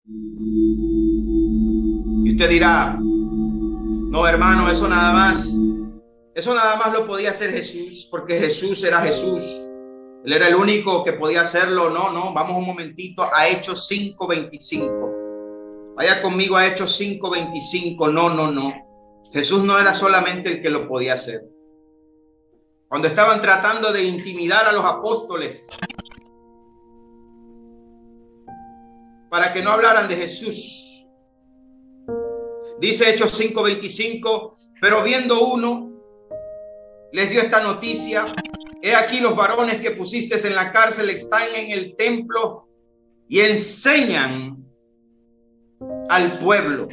Y usted dirá, no, hermano, eso nada más lo podía hacer Jesús, porque Jesús era Jesús. Él era el único que podía hacerlo. No, vamos un momentito a Hechos 5:25. Vaya conmigo a Hechos 5:25. No. Jesús no era solamente el que lo podía hacer. Cuando estaban tratando de intimidar a los apóstoles para que no hablaran de Jesús, dice Hechos 5:25, pero viendo uno, les dio esta noticia: he aquí los varones que pusiste en la cárcel están en el templo y enseñan al pueblo.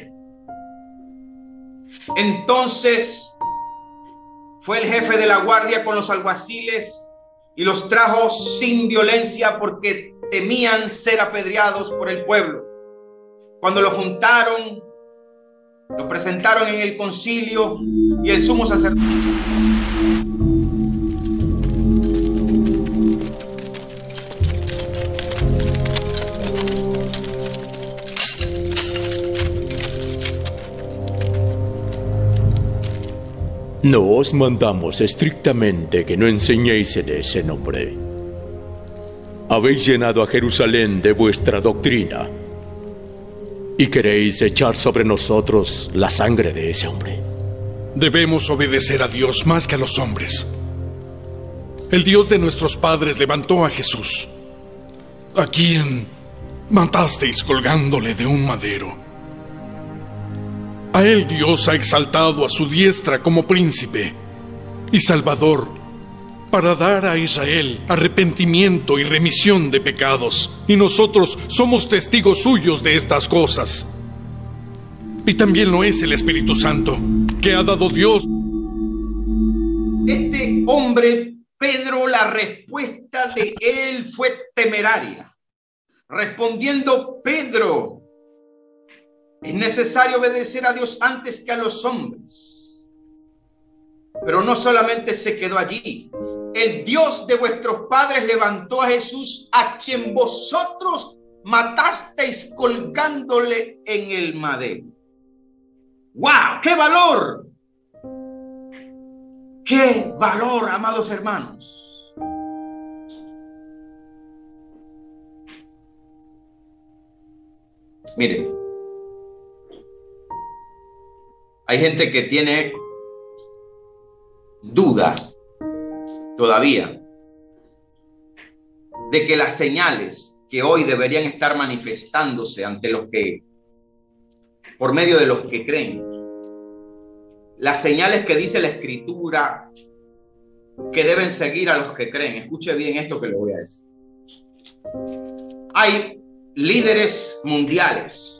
Entonces fue el jefe de la guardia con los alguaciles y los trajo sin violencia, porque temían ser apedreados por el pueblo. Cuando lo juntaron, lo presentaron en el concilio, y el sumo sacerdote no os mandamos estrictamente que no enseñéis en ese nombre. Habéis llenado a Jerusalén de vuestra doctrina y queréis echar sobre nosotros la sangre de ese hombre. Debemos obedecer a Dios más que a los hombres. El Dios de nuestros padres levantó a Jesús, a quien matasteis colgándole de un madero. A él Dios ha exaltado a su diestra como príncipe y salvador, para dar a Israel arrepentimiento y remisión de pecados. Y nosotros somos testigos suyos de estas cosas. Y también lo es el Espíritu Santo, que ha dado Dios. Este hombre, Pedro, la respuesta de él fue temeraria. Respondiendo Pedro: es necesario obedecer a Dios antes que a los hombres. Pero no solamente se quedó allí. El Dios de vuestros padres levantó a Jesús, a quien vosotros matasteis colgándole en el madero. ¡Wow! ¡Qué valor! ¡Qué valor, amados hermanos! Miren, hay gente que tiene duda todavía de que las señales que hoy deberían estar manifestándose ante los que, por medio de los que creen, las señales que dice la Escritura que deben seguir a los que creen. Escuche bien esto que le voy a decir. Hay líderes mundiales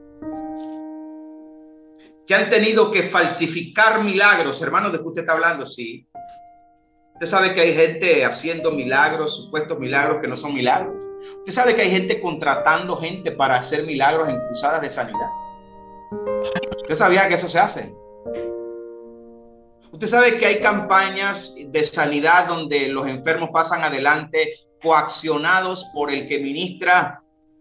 que han tenido que falsificar milagros. Hermanos, ¿de qué usted está hablando? Sí. Usted sabe que hay gente haciendo milagros, supuestos milagros que no son milagros. Usted sabe que hay gente contratando gente para hacer milagros en cruzadas de sanidad. ¿Usted sabía que eso se hace? Usted sabe que hay campañas de sanidad donde los enfermos pasan adelante coaccionados por el que ministra,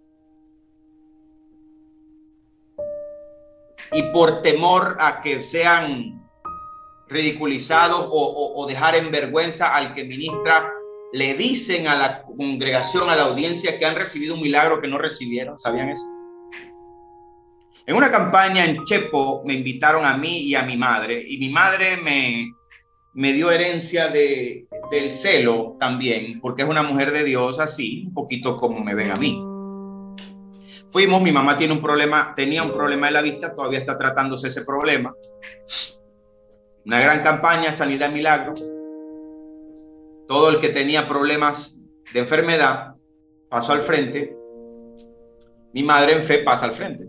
y por temor a que sean ridiculizados o dejar en vergüenza al que ministra, le dicen a la congregación, a la audiencia, que han recibido un milagro que no recibieron. ¿Sabían eso? En una campaña en Chepo me invitaron a mí y a mi madre, y mi madre me dio herencia del celo también, porque es una mujer de Dios, así, un poquito como me ven a mí. Fuimos, mi mamá tenía un problema de la vista, todavía está tratándose ese problema. Una gran campaña, sanidad y milagro. Todo el que tenía problemas de enfermedad pasó al frente. Mi madre en fe pasa al frente.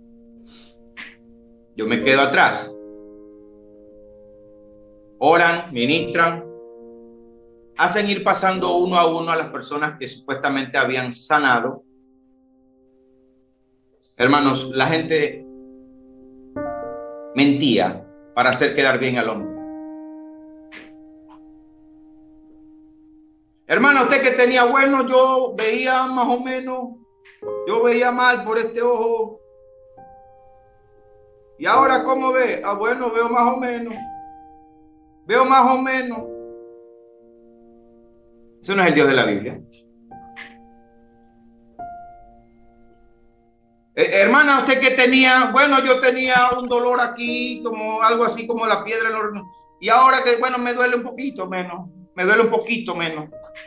Yo me quedo atrás. Oran, ministran, hacen ir pasando uno a uno a las personas que supuestamente habían sanado. Hermanos, la gente mentía para hacer quedar bien al hombre. Hermano, usted que tenía bueno, yo veía más o menos Yo veía mal por este ojo. ¿Y ahora cómo ve? Ah, bueno, veo más o menos. Veo más o menos. Eso no es el Dios de la Biblia. Hermana, ¿usted qué tenía? Bueno, yo tenía un dolor aquí, como algo así como la piedra del horno. Y ahora que, bueno, me duele un poquito menos. Me duele un poquito menos.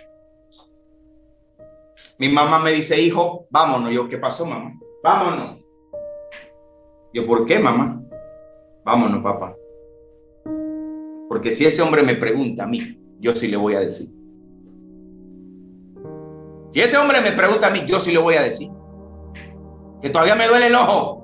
Mi mamá me dice, hijo, vámonos. Yo, ¿qué pasó, mamá? Vámonos. Yo, ¿por qué, mamá? Vámonos, papá. Porque si ese hombre me pregunta a mí, yo sí le voy a decir. Si ese hombre me pregunta a mí, yo sí le voy a decir. Que todavía me duele el ojo.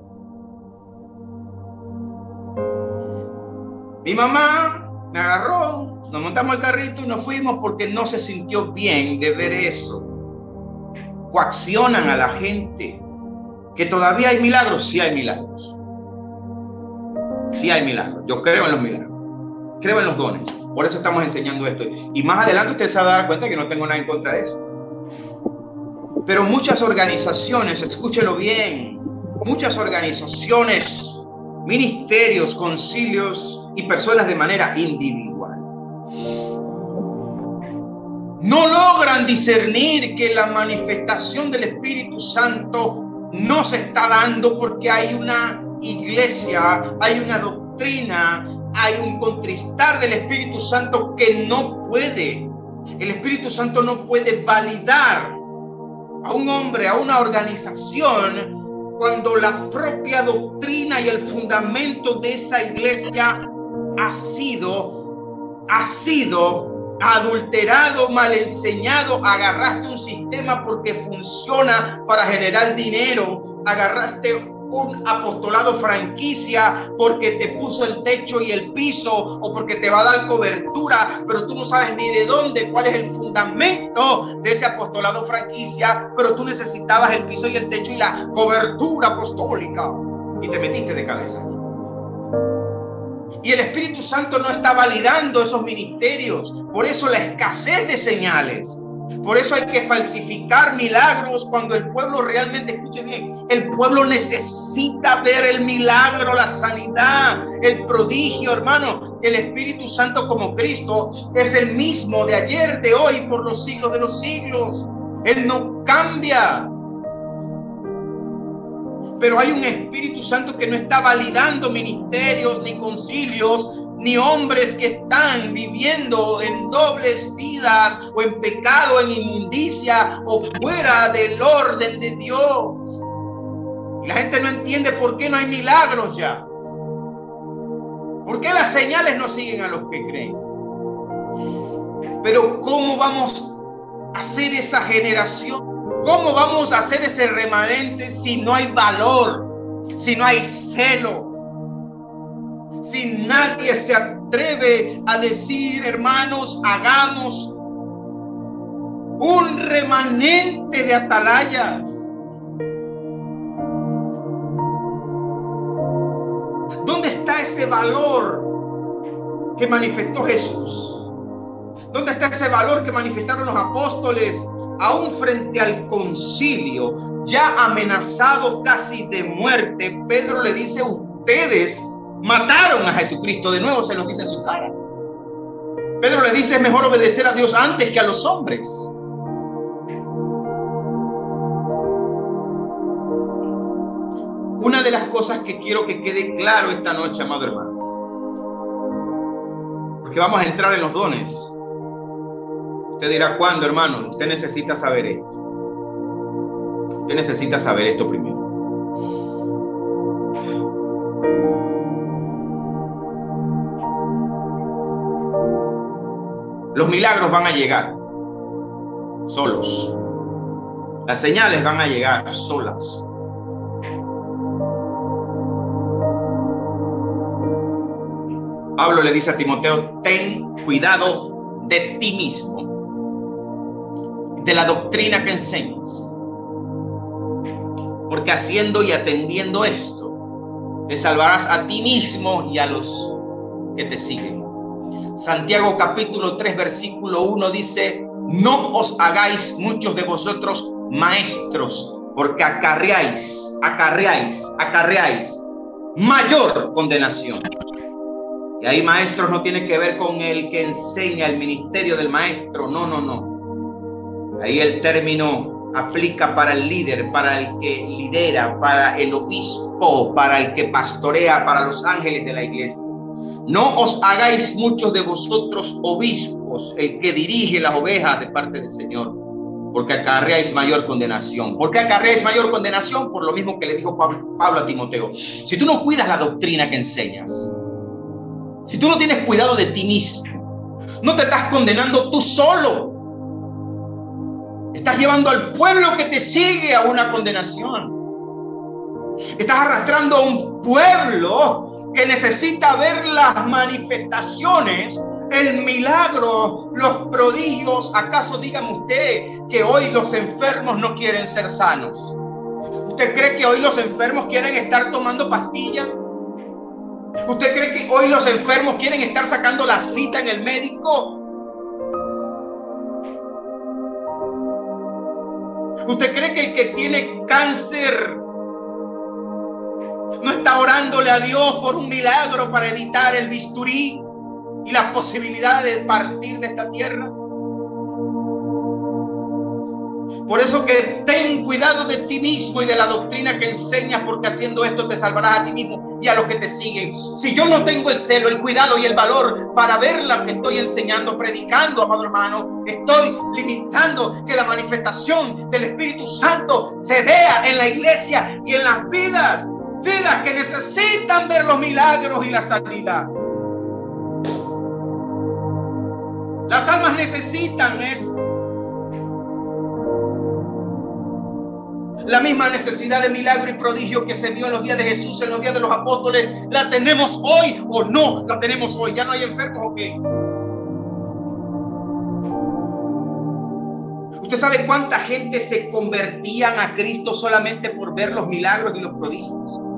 Mi mamá me agarró, nos montamos al carrito y nos fuimos porque no se sintió bien de ver eso. Coaccionan a la gente. Que todavía hay milagros, sí hay milagros. Sí hay milagros. Yo creo en los milagros. Creo en los dones. Por eso estamos enseñando esto. Y más adelante usted se va a dar cuenta que no tengo nada en contra de eso. Pero muchas organizaciones, escúchelo bien, muchas organizaciones, ministerios, concilios y personas de manera individual no logran discernir que la manifestación del Espíritu Santo no se está dando porque hay una iglesia, hay una doctrina, hay un contristar del Espíritu Santo que no puede. El Espíritu Santo no puede validar a un hombre, a una organización, cuando la propia doctrina y el fundamento de esa iglesia ha sido adulterado, mal enseñado. Agarraste un sistema porque funciona para generar dinero, agarraste un apostolado franquicia porque te puso el techo y el piso o porque te va a dar cobertura, pero tú no sabes ni de dónde, cuál es el fundamento de ese apostolado franquicia, pero tú necesitabas el piso y el techo y la cobertura apostólica y te metiste de cabeza. Y el Espíritu Santo no está validando esos ministerios. Por eso la escasez de señales. Por eso hay que falsificar milagros cuando el pueblo realmente, escuche bien, el pueblo necesita ver el milagro, la sanidad, el prodigio, hermano. El Espíritu Santo como Cristo es el mismo de ayer, de hoy, por los siglos de los siglos. Él no cambia. Pero hay un Espíritu Santo que no está validando ministerios, ni concilios, ni hombres que están viviendo en dobles vidas o en pecado, en inmundicia o fuera del orden de Dios. Y la gente no entiende por qué no hay milagros ya. ¿Por qué las señales no siguen a los que creen? Pero ¿cómo vamos a hacer esa generación? ¿Cómo vamos a hacer ese remanente si no hay valor, si no hay celo? Si nadie se atreve a decir, hermanos, hagamos un remanente de atalayas. ¿Dónde está ese valor que manifestó Jesús? ¿Dónde está ese valor que manifestaron los apóstoles? Aún frente al concilio, ya amenazados casi de muerte, Pedro le dice, ustedes mataron a Jesucristo. De nuevo se los dice en su cara. Pedro le dice, es mejor obedecer a Dios antes que a los hombres. Una de las cosas que quiero que quede claro esta noche, amado hermano, porque vamos a entrar en los dones. Usted dirá, ¿cuándo, hermano? Usted necesita saber esto. Usted necesita saber esto primero. Los milagros van a llegar solos. Las señales van a llegar solas. Pablo le dice a Timoteo, ten cuidado de ti mismo, de la doctrina que enseñas, porque haciendo y atendiendo esto, te salvarás a ti mismo y a los que te siguen. Santiago capítulo 3 versículo 1 dice, no os hagáis muchos de vosotros maestros, porque acarreáis mayor condenación. Y ahí, maestros, no tiene que ver con el que enseña, el ministerio del maestro, no. Ahí el término aplica para el líder, para el que lidera, para el obispo, para el que pastorea, para los ángeles de la iglesia. No os hagáis muchos de vosotros obispos, el que dirige las ovejas de parte del Señor, porque acarreáis mayor condenación. ¿Por qué acarreáis mayor condenación? Por lo mismo que le dijo Pablo a Timoteo. Si tú no cuidas la doctrina que enseñas, si tú no tienes cuidado de ti mismo, no te estás condenando tú solo. Estás llevando al pueblo que te sigue a una condenación. Estás arrastrando a un pueblo que necesita ver las manifestaciones, el milagro, los prodigios. ¿Acaso dígame usted que hoy los enfermos no quieren ser sanos? ¿Usted cree que hoy los enfermos quieren estar tomando pastillas? ¿Usted cree que hoy los enfermos quieren estar sacando la cita en el médico? ¿Usted cree que el que tiene cáncer no está orándole a Dios por un milagro para evitar el bisturí y la posibilidad de partir de esta tierra? Por eso que ten cuidado de ti mismo y de la doctrina que enseñas, porque haciendo esto te salvarás a ti mismo y a los que te siguen. Si yo no tengo el celo, el cuidado y el valor para ver lo que estoy enseñando, predicando, amado hermano, estoy limitando que la manifestación del Espíritu Santo se vea en la iglesia y en las vidas que necesitan ver los milagros y la sanidad. Las almas necesitan eso. La misma necesidad de milagro y prodigio que se vio en los días de Jesús, en los días de los apóstoles, ¿la tenemos hoy o no la tenemos hoy? ¿Ya no hay enfermos o qué? ¿Usted sabe cuánta gente se convertían a Cristo solamente por ver los milagros y los prodigios?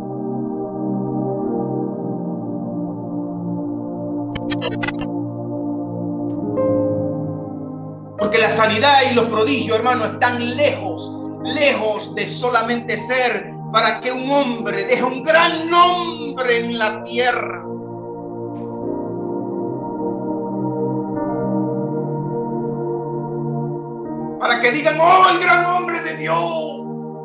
Porque la sanidad y los prodigios, hermano, están lejos de solamente ser para que un hombre deje un gran nombre en la tierra. Para que digan, oh, el gran hombre de Dios.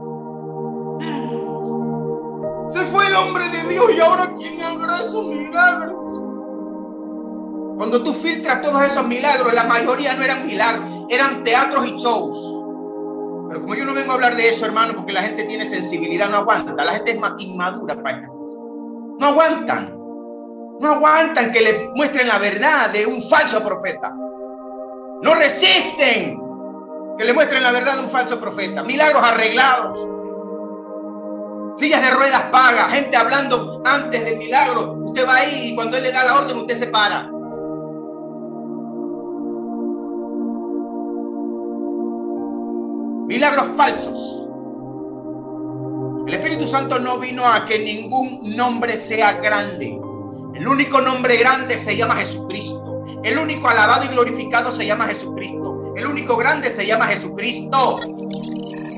Se fue el hombre de Dios y ahora ¿quién hará esos milagros? Cuando tú filtras todos esos milagros, la mayoría no eran milagros, eran teatros y shows. Pero como yo no vengo a hablar de eso, hermano, porque la gente tiene sensibilidad, no aguanta. La gente es más inmadura para estas cosas. No aguantan que le muestren la verdad de un falso profeta. No resisten que le muestren la verdad de un falso profeta. Milagros arreglados, sillas de ruedas pagas, gente hablando antes del milagro. Usted va ahí y cuando él le da la orden, usted se para. Milagros falsos. El Espíritu Santo no vino a que ningún nombre sea grande. El único nombre grande se llama Jesucristo. El único alabado y glorificado se llama Jesucristo. El único grande se llama Jesucristo.